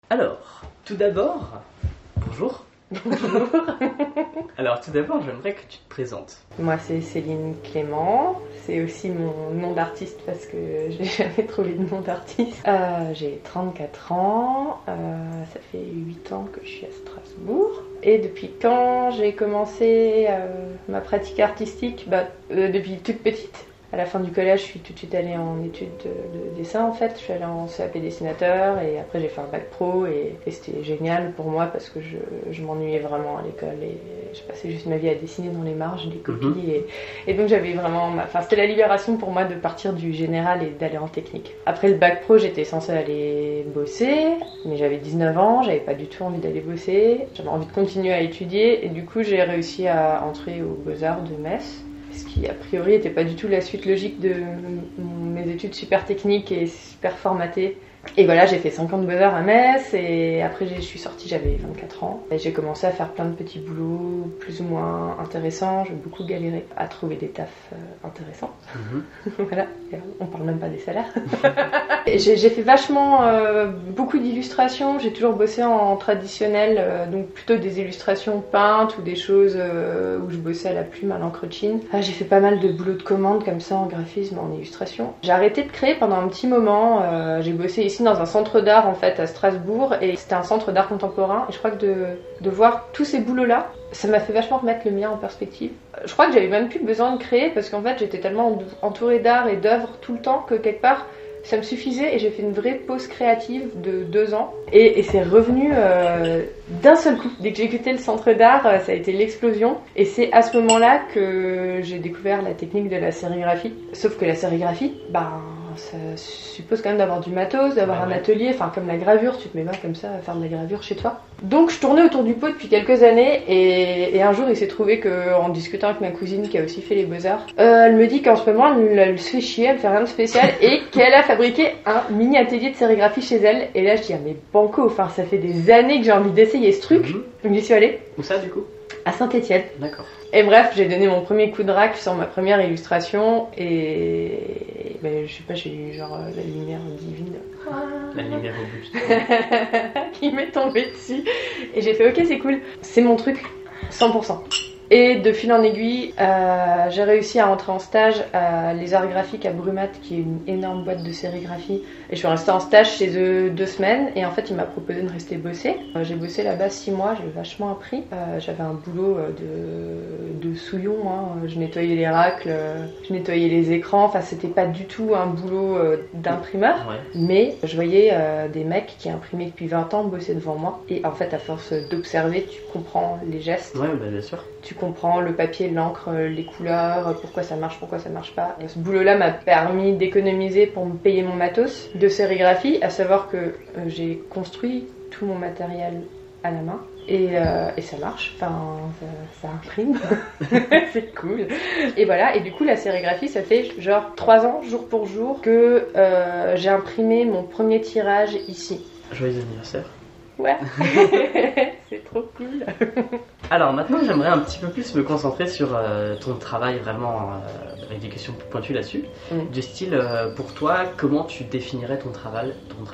Alors, tout d'abord, bonjour. Bonjour. Alors, tout d'abord, j'aimerais que tu te présentes. Moi, c'est Céline Clément. C'est aussi mon nom d'artiste parce que j'ai jamais trouvé de nom d'artiste. J'ai 34 ans. Ça fait 8 ans que je suis à Strasbourg. Et depuis quand j'ai commencé ma pratique artistique depuis toute petite. À la fin du collège, je suis tout de suite allée en études de dessin en fait. Je suis allée en CAP dessinateur et après j'ai fait un bac pro et c'était génial pour moi parce que je m'ennuyais vraiment à l'école et je passais juste ma vie à dessiner dans les marges des copies et donc j'avais vraiment... c'était la libération pour moi de partir du général et d'aller en technique. Après le bac pro, j'étais censée aller bosser, mais j'avais 19 ans, j'avais pas du tout envie d'aller bosser. J'avais envie de continuer à étudier et du coup j'ai réussi à entrer aux Beaux-Arts de Metz. Ce qui a priori n'était pas du tout la suite logique de mes études super techniques et super formatées. Et voilà, j'ai fait 5 ans de Beaux-Arts à Metz et après je suis sortie, j'avais 24 ans. Et j'ai commencé à faire plein de petits boulots plus ou moins intéressants. J'ai beaucoup galéré à trouver des tafs intéressants. Voilà, et on parle même pas des salaires. J'ai fait vachement beaucoup d'illustrations. J'ai toujours bossé en traditionnel, donc plutôt des illustrations peintes ou des choses où je bossais à la plume, à l'encre chine. J'ai fait pas mal de boulots de commande comme ça en graphisme, en illustration. J'ai arrêté de créer pendant un petit moment. J'ai bossé ici dans un centre d'art en fait à Strasbourg et c'était un centre d'art contemporain et je crois que de voir tous ces boulots là ça m'a fait vachement remettre le mien en perspective. Je crois que j'avais même plus besoin de créer parce qu'en fait j'étais tellement entourée d'art et d'œuvres tout le temps que quelque part ça me suffisait et j'ai fait une vraie pause créative de 2 ans et c'est revenu d'un seul coup. Dès que j'ai quitté le centre d'art, ça a été l'explosion et c'est à ce moment-là que j'ai découvert la technique de la sérigraphie. Sauf que la sérigraphie, ça suppose quand même d'avoir du matos, d'avoir un atelier, comme la gravure, tu te mets pas comme ça à faire de la gravure chez toi. Donc je tournais autour du pot depuis quelques années et un jour il s'est trouvé qu'en discutant avec ma cousine qui a aussi fait les Beaux-Arts, elle me dit qu'en ce moment elle se fait chier, elle fait rien de spécial et qu'elle a fabriqué un mini atelier de sérigraphie chez elle. Et là je dis mais banco, ça fait des années que j'ai envie d'essayer ce truc. Donc j'y suis allée. Où ça du coup? À Saint-Étienne. D'accord. Et bref, j'ai donné mon premier coup de rack sur ma première illustration et je sais pas, j'ai eu genre la lumière divine. La lumière robuste. qui m'est tombée dessus. Et j'ai fait ok, c'est cool, c'est mon truc, 100%. Et de fil en aiguille, j'ai réussi à entrer en stage à Les Arts Graphiques à Brumat, qui est une énorme boîte de sérigraphie. Et je suis restée en stage chez eux 2 semaines. Et en fait, il m'a proposé de rester bosser. J'ai bossé là-bas 6 mois, j'ai vachement appris. J'avais un boulot de souillon. Je nettoyais les racles, je nettoyais les écrans. C'était pas du tout un boulot d'imprimeur. Ouais. Mais je voyais des mecs qui imprimaient depuis 20 ans bosser devant moi. Et en fait, à force d'observer, tu comprends les gestes. Ouais, bien sûr. Tu comprends le papier, l'encre, les couleurs, pourquoi ça marche pas. Et ce boulot-là m'a permis d'économiser pour me payer mon matos de sérigraphie, à savoir que j'ai construit tout mon matériel à la main et ça marche, ça imprime, c'est cool. Et voilà, et du coup la sérigraphie, ça fait genre 3 ans, jour pour jour, que j'ai imprimé mon premier tirage ici. Joyeux anniversaire. Ouais, c'est trop cool. Alors maintenant, j'aimerais un petit peu plus me concentrer sur ton travail, vraiment avec des questions plus pointues là-dessus. Du style, pour toi, comment tu définirais ton travail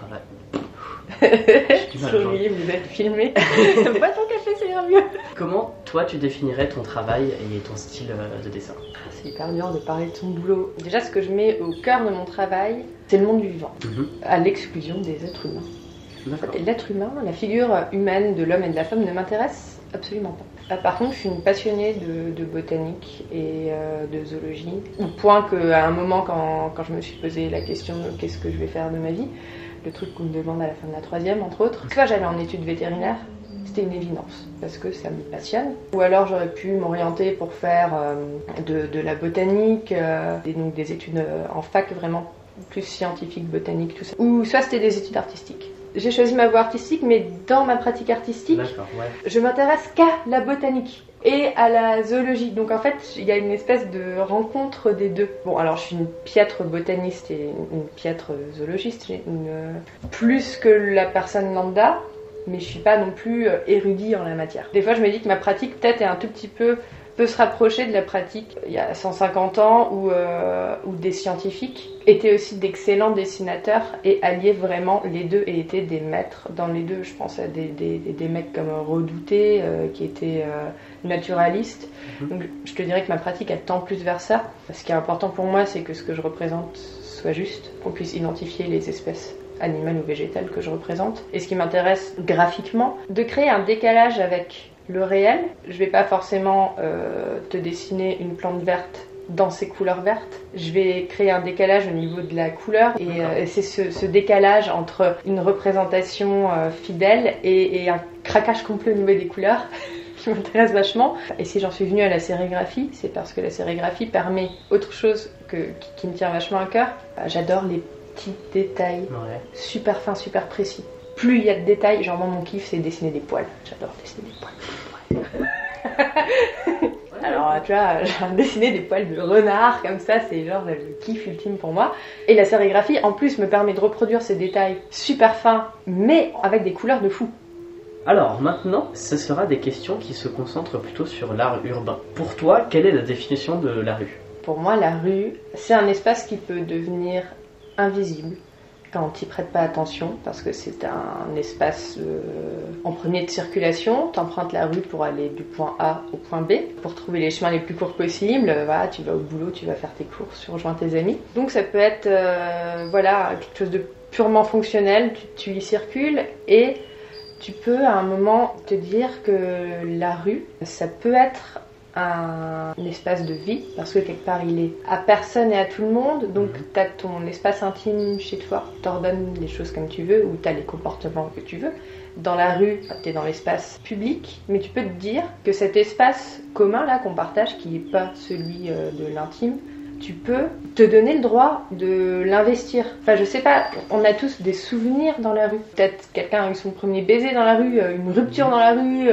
Souris, vous êtes filmé. Pas ton café, ça ira mieux. Comment toi tu définirais ton travail et ton style de dessin? C'est hyper dur de parler de ton boulot. Déjà, ce que je mets au cœur de mon travail, c'est le monde du vivant, à l'exclusion des êtres humains. L'être humain, la figure humaine de l'homme et de la femme ne m'intéresse absolument pas. Par contre, je suis une passionnée de botanique et de zoologie, au point qu'à un moment, quand je me suis posé la question de qu'est-ce que je vais faire de ma vie, le truc qu'on me demande à la fin de la 3e, entre autres, soit j'allais en études vétérinaires, c'était une évidence, parce que ça me passionne. Ou alors j'aurais pu m'orienter pour faire de la botanique, et donc des études en fac vraiment plus scientifiques, botaniques, tout ça. Ou soit c'était des études artistiques. J'ai choisi ma voie artistique, mais dans ma pratique artistique, je m'intéresse qu'à la botanique et à la zoologie. Donc en fait, il y a une espèce de rencontre des deux. Bon, alors je suis une piètre botaniste et une piètre zoologiste, plus que la personne lambda, mais je suis pas non plus érudit en la matière. Des fois, je me dis que ma pratique peut-être est un tout petit peu peut se rapprocher de la pratique il y a 150 ans où des scientifiques étaient aussi d'excellents dessinateurs et alliaient vraiment les deux et étaient des maîtres dans les deux. Je pense à des mecs comme Redouté qui étaient naturalistes. Donc je te dirais que ma pratique elle tend plus vers ça. Ce qui est important pour moi, c'est que ce que je représente soit juste, qu'on puisse identifier les espèces animales ou végétales que je représente. Et ce qui m'intéresse graphiquement, de créer un décalage avec le réel. Je vais pas forcément te dessiner une plante verte dans ses couleurs vertes. Je vais créer un décalage au niveau de la couleur et c'est ce décalage entre une représentation fidèle et un craquage complet au niveau des couleurs qui m'intéresse vachement. Et si j'en suis venue à la sérigraphie, c'est parce que la sérigraphie permet autre chose qui me tient vachement à cœur. J'adore les petits détails super fins, super précis. Plus il y a de détails, genre moi mon kiff c'est dessiner des poils. J'adore dessiner des poils. Alors tu vois, j'ai dessiné des poils de renard comme ça, c'est genre le kiff ultime pour moi. Et la sérigraphie en plus me permet de reproduire ces détails super fins, mais avec des couleurs de fou. Alors maintenant, ce sera des questions qui se concentrent plutôt sur l'art urbain. Pour toi, quelle est la définition de la rue ? Pour moi, la rue, c'est un espace qui peut devenir invisible quand tu n'y prêtes pas attention, parce que c'est un espace en premier de circulation. Tu empruntes la rue pour aller du point A au point B, pour trouver les chemins les plus courts possibles. Voilà, tu vas au boulot, tu vas faire tes courses, tu rejoins tes amis. Donc ça peut être quelque chose de purement fonctionnel, tu y circules et tu peux à un moment te dire que la rue, ça peut être un espace de vie, parce que quelque part il est à personne et à tout le monde, donc tu as ton espace intime chez toi, tu ordonnes les choses comme tu veux, ou tu as les comportements que tu veux. Dans la rue, tu es dans l'espace public, mais tu peux te dire que cet espace commun là qu'on partage, qui n'est pas celui de l'intime, tu peux te donner le droit de l'investir. Enfin, je sais pas, on a tous des souvenirs dans la rue. Peut-être quelqu'un a eu son premier baiser dans la rue, une rupture dans la rue,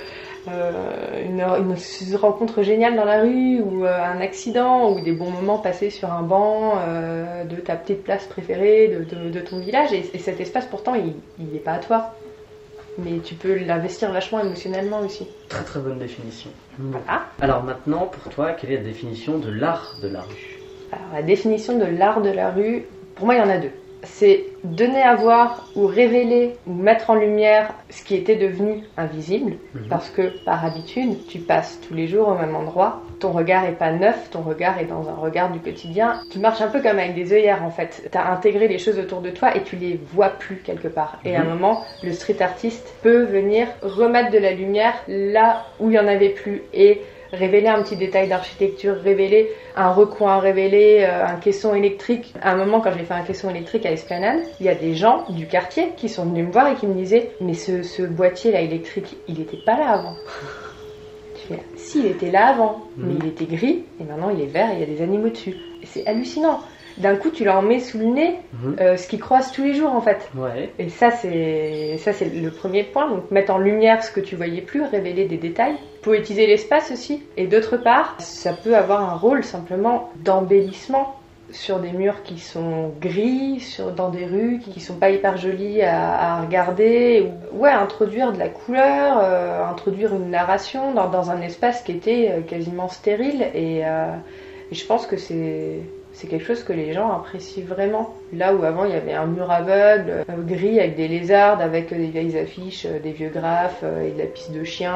une rencontre géniale dans la rue, ou un accident, ou des bons moments passés sur un banc de ta petite place préférée, de ton village. Et cet espace, pourtant, il n'est pas à toi. Mais tu peux l'investir vachement émotionnellement aussi. Très très bonne définition. Voilà. Alors maintenant, pour toi, quelle est la définition de l'art de la rue ? Alors, la définition de l'art de la rue, pour moi, il y en a deux. C'est donner à voir ou révéler ou mettre en lumière ce qui était devenu invisible, parce que par habitude, tu passes tous les jours au même endroit, ton regard est pas neuf, ton regard est dans un regard du quotidien, tu marches un peu comme avec des œillères en fait, tu as intégré les choses autour de toi et tu les vois plus quelque part. Et à un moment, le street artiste peut venir remettre de la lumière là où il y en avait plus et révéler un petit détail d'architecture, révéler un recoin, révéler un caisson électrique. À un moment, quand j'ai fait un caisson électrique à Esplanade, il y a des gens du quartier qui sont venus me voir et qui me disaient « Mais ce boîtier-là électrique, il n'était pas là avant ». Je fais « Si, il était là avant, mais il était gris et maintenant il est vert et il y a des animaux dessus ». Et c'est hallucinant. D'un coup, tu leur mets sous le nez ce qu'ils croisent tous les jours en fait. Ouais. Et ça c'est le premier point. Donc mettre en lumière ce que tu voyais plus, révéler des détails, poétiser l'espace aussi. Et d'autre part, ça peut avoir un rôle simplement d'embellissement sur des murs qui sont gris, dans des rues qui sont pas hyper jolies à regarder. Ouais, introduire de la couleur, introduire une narration dans un espace qui était quasiment stérile. Et je pense que c'est quelque chose que les gens apprécient vraiment. Là où avant il y avait un mur aveugle, gris avec des lézardes, avec des vieilles affiches, des vieux graphes et de la piste de chien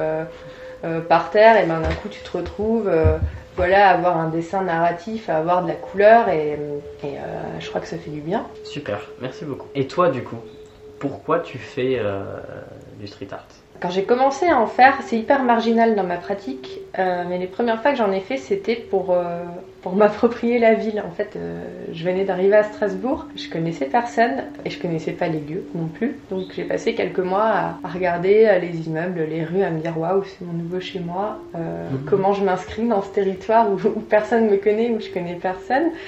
par terre, et ben d'un coup tu te retrouves à avoir un dessin narratif, à avoir de la couleur et je crois que ça fait du bien. Super, merci beaucoup. Et toi du coup, pourquoi tu fais du street art ? Quand j'ai commencé à en faire, c'est hyper marginal dans ma pratique, mais les premières fois que j'en ai fait, c'était pour m'approprier la ville. En fait, je venais d'arriver à Strasbourg, je connaissais personne et je connaissais pas les lieux non plus. Donc j'ai passé quelques mois à regarder les immeubles, les rues, à me dire waouh, c'est mon nouveau chez moi. Comment je m'inscris dans ce territoire où personne me connaît, où je connais personne.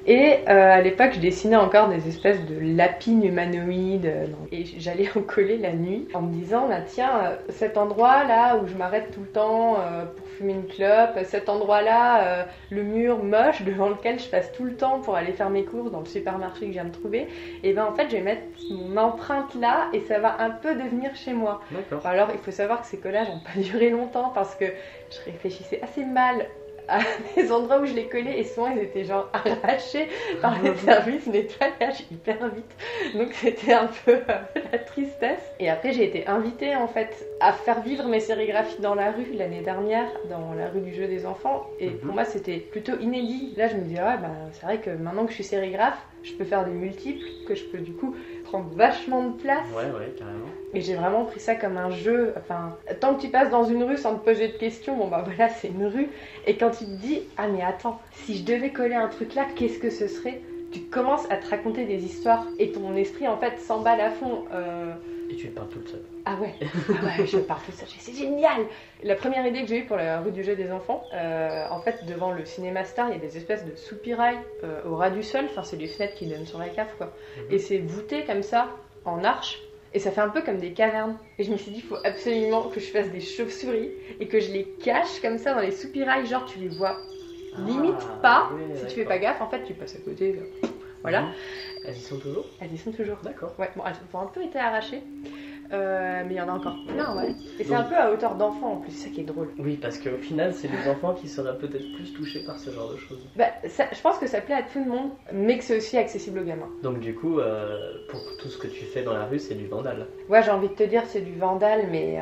Et à l'époque, je dessinais encore des espèces de lapines humanoïdes. Et j'allais en coller la nuit en me disant, bah, tiens, cet endroit-là où je m'arrête tout le temps pour fumer une clope, cet endroit-là, le mur moche devant lequel je passe tout le temps pour aller faire mes courses dans le supermarché que je viens de trouver, et ben en fait, je vais mettre mon empreinte là et ça va un peu devenir chez moi. D'accord. Alors, il faut savoir que ces collages n'ont pas duré longtemps parce que je réfléchissais assez mal à des endroits où je les collais et souvent ils étaient genre arrachés par les services nettoyage hyper vite, donc c'était un peu la tristesse. Et après j'ai été invitée en fait à faire vivre mes sérigraphies dans la rue l'année dernière, dans la rue du jeu des enfants, et pour moi c'était plutôt inédit. Là je me disais ouais ben c'est vrai que maintenant que je suis sérigraphe, je peux faire des multiples, que je peux du coup prendre vachement de place. Ouais, carrément. Et j'ai vraiment pris ça comme un jeu. Enfin, tant que tu passes dans une rue sans te poser de questions, bon bah voilà, c'est une rue. Et quand tu te dis, ah mais attends, si je devais coller un truc là, qu'est-ce que ce serait ? Tu commences à te raconter des histoires et ton esprit en fait s'emballe à fond. Et tu pars toute seule. Ah ouais, je pars toute seule, c'est génial. La première idée que j'ai eue pour la rue du jeu des enfants, en fait devant le cinéma Star, il y a des espèces de soupirails au ras du sol, enfin c'est des fenêtres qui donnent sur la cave quoi. Et c'est voûté comme ça, en arche, et ça fait un peu comme des cavernes. Et je me suis dit, il faut absolument que je fasse des chauves-souris et que je les cache comme ça dans les soupirails, genre tu les vois limite pas, si tu fais pas gaffe, en fait tu passes à côté, voilà. Elles y sont toujours ? Elles y sont toujours. D'accord. Ouais, bon, elles ont un peu été arrachées, mais il y en a encore plein, ouais. Et c'est un peu à hauteur d'enfant en plus, c'est ça qui est drôle. Oui, parce qu'au final, c'est les enfants qui seraient peut-être plus touchés par ce genre de choses. Bah, ça, je pense que ça plaît à tout le monde, mais que c'est aussi accessible aux gamins. Donc du coup, pour tout ce que tu fais dans la rue, c'est du vandal. Ouais, j'ai envie de te dire c'est du vandal, mais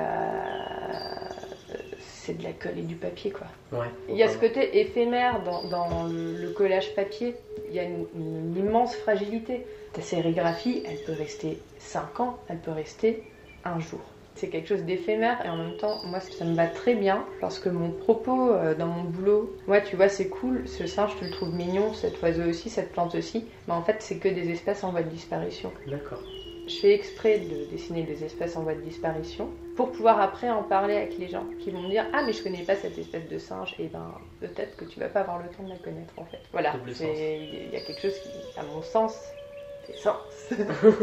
c'est de la colle et du papier quoi. Ouais. Il y a ce côté éphémère dans le collage papier, il y a une immense fragilité. Ta sérigraphie, elle peut rester 5 ans, elle peut rester un jour. C'est quelque chose d'éphémère et en même temps, moi ça me va très bien parce que mon propos dans mon boulot, ouais tu vois c'est cool, ce singe tu le trouves mignon, cet oiseau aussi, cette plante aussi, mais en fait c'est que des espèces en voie de disparition. D'accord. Je fais exprès de dessiner des espèces en voie de disparition pour pouvoir après en parler avec les gens qui vont me dire ah mais je connais pas cette espèce de singe, et ben peut-être que tu vas pas avoir le temps de la connaître en fait. Voilà, il y a quelque chose qui, à mon sens, fait sens.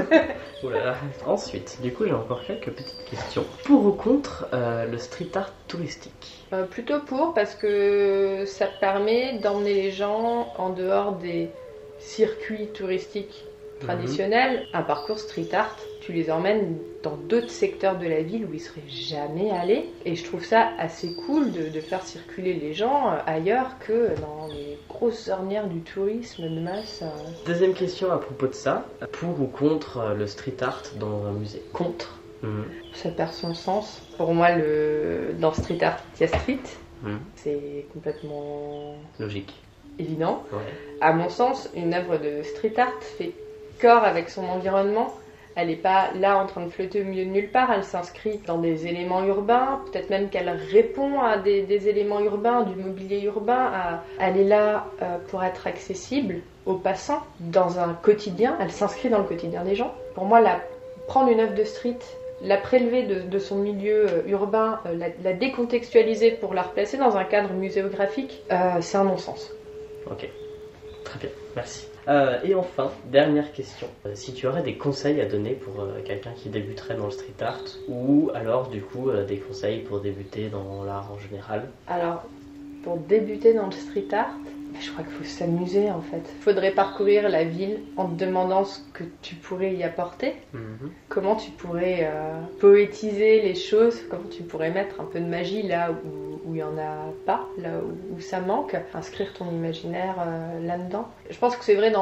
Oh là là. Ensuite, du coup j'ai encore quelques petites questions. Pour ou contre le street art touristique ? Plutôt pour, parce que ça permet d'emmener les gens en dehors des circuits touristiques traditionnels. Un parcours street art, tu les emmènes dans d'autres secteurs de la ville où ils seraient jamais allés, et je trouve ça assez cool de faire circuler les gens ailleurs que dans les grosses ornières du tourisme de masse. Deuxième question à propos de ça, pour ou contre le street art dans un musée ? Contre. Ça perd son sens. Pour moi, dans street art, il y a street. C'est complètement logique, évident. Ouais. À mon sens, une œuvre de street art fait corps avec son environnement. Elle n'est pas là en train de flotter au milieu de nulle part, elle s'inscrit dans des éléments urbains, peut-être même qu'elle répond à des éléments urbains, du mobilier urbain. Elle est là pour être accessible aux passants dans un quotidien, elle s'inscrit dans le quotidien des gens. Pour moi, prendre une œuvre de street, la prélever de son milieu urbain, la décontextualiser pour la replacer dans un cadre muséographique, c'est un non-sens. Ok, très bien, merci. Et enfin, dernière question. Si tu aurais des conseils à donner pour quelqu'un qui débuterait dans le street art, ou alors du coup des conseils pour débuter dans l'art en général ? Alors, pour débuter dans le street art, je crois qu'il faut s'amuser en fait. Il faudrait parcourir la ville en te demandant ce que tu pourrais y apporter, comment tu pourrais poétiser les choses, comment tu pourrais mettre un peu de magie là où il n'y en a pas, là où ça manque, inscrire ton imaginaire là-dedans. Je pense que c'est vrai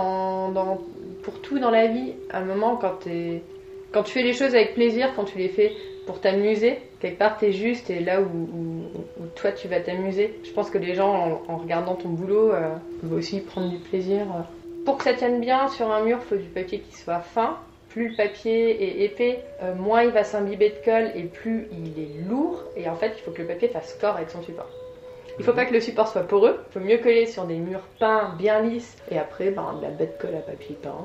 pour tout dans la vie, à un moment quand tu fais les choses avec plaisir, quand tu les fais pour t'amuser, quelque part t'es juste et là où toi tu vas t'amuser. Je pense que les gens en regardant ton boulot vont aussi prendre du plaisir. Pour que ça tienne bien sur un mur, il faut du papier qui soit fin. Plus le papier est épais, moins il va s'imbiber de colle et plus il est lourd. Et en fait, il faut que le papier fasse corps avec son support. Il ne faut pas que le support soit poreux. Il faut mieux coller sur des murs peints bien lisses. Et après, de la bête colle à papier peint.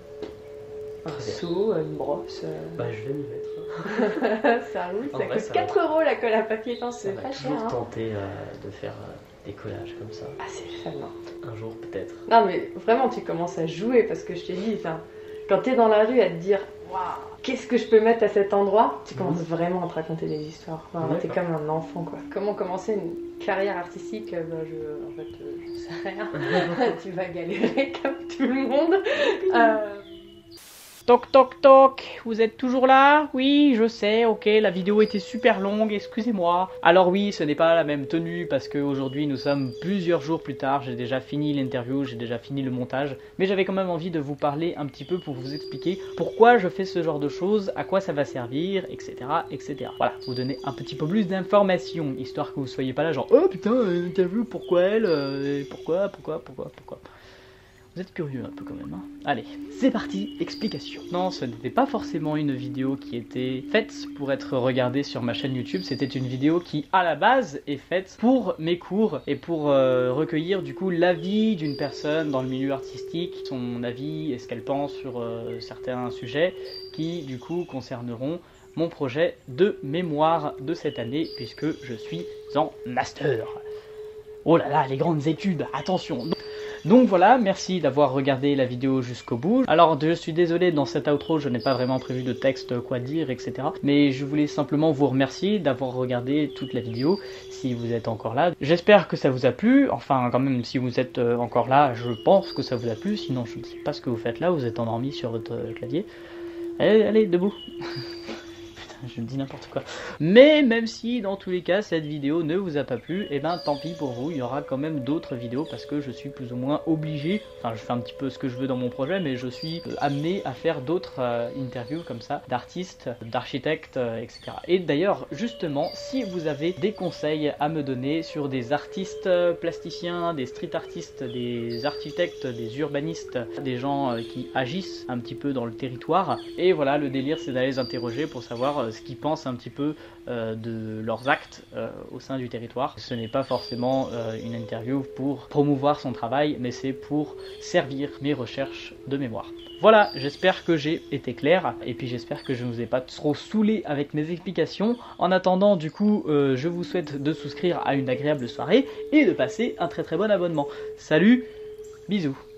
Un seau, une brosse. Bah, je vais m'y mettre. Ça roule, ça coûte 4 € la colle à papier peint, c'est pas cher. J'ai toujours tenté de faire des collages comme ça? Ah, c'est fun, hein. Un jour peut-être. Non, mais vraiment, tu commences à jouer parce que je t'ai dit, quand t'es dans la rue à te dire, waouh, qu'est-ce que je peux mettre à cet endroit, tu commences vraiment à te raconter des histoires. Enfin, t'es comme un enfant, quoi. Comment commencer une carrière artistique? En fait, je sais rien. Tu vas galérer comme tout le monde. Toc toc toc, vous êtes toujours là? Oui, je sais, ok, la vidéo était super longue, excusez-moi. Alors oui, ce n'est pas la même tenue parce qu'aujourd'hui nous sommes plusieurs jours plus tard, j'ai déjà fini l'interview, j'ai déjà fini le montage, mais j'avais quand même envie de vous parler un petit peu pour vous expliquer pourquoi je fais ce genre de choses, à quoi ça va servir, etc. etc. Voilà, vous donner un petit peu plus d'informations, histoire que vous soyez pas là genre « Oh putain, l'interview, pourquoi elle pourquoi ?» Vous êtes curieux un peu quand même, hein. Allez, c'est parti, explication. Non, ce n'était pas forcément une vidéo qui était faite pour être regardée sur ma chaîne YouTube, c'était une vidéo qui, à la base, est faite pour mes cours et pour recueillir du coup l'avis d'une personne dans le milieu artistique, son avis et ce qu'elle pense sur certains sujets qui, du coup, concerneront mon projet de mémoire de cette année puisque je suis en master. Oh là là, les grandes études, attention. Donc voilà, merci d'avoir regardé la vidéo jusqu'au bout. Alors je suis désolé, dans cet outro je n'ai pas vraiment prévu de texte, quoi dire, etc. Mais je voulais simplement vous remercier d'avoir regardé toute la vidéo, si vous êtes encore là. J'espère que ça vous a plu, enfin quand même si vous êtes encore là, je pense que ça vous a plu, sinon je ne sais pas ce que vous faites là, vous êtes endormi sur votre clavier. Allez, debout. Je dis n'importe quoi. Mais même si dans tous les cas cette vidéo ne vous a pas plu, et ben tant pis pour vous, il y aura quand même d'autres vidéos parce que je suis plus ou moins obligé, enfin je fais un petit peu ce que je veux dans mon projet, mais je suis amené à faire d'autres interviews comme ça, d'artistes, d'architectes, etc. Et d'ailleurs justement, si vous avez des conseils à me donner sur des artistes plasticiens, des street artistes, des architectes, des urbanistes, des gens qui agissent un petit peu dans le territoire, et voilà, le délire c'est d'aller les interroger pour savoir ce qu'ils pensent un petit peu de leurs actes au sein du territoire. Ce n'est pas forcément une interview pour promouvoir son travail, mais c'est pour servir mes recherches de mémoire. Voilà, j'espère que j'ai été clair, et puis j'espère que je ne vous ai pas trop saoulé avec mes explications. En attendant, du coup, je vous souhaite de souscrire à une agréable soirée, et de passer un très très bon abonnement. Salut, bisous.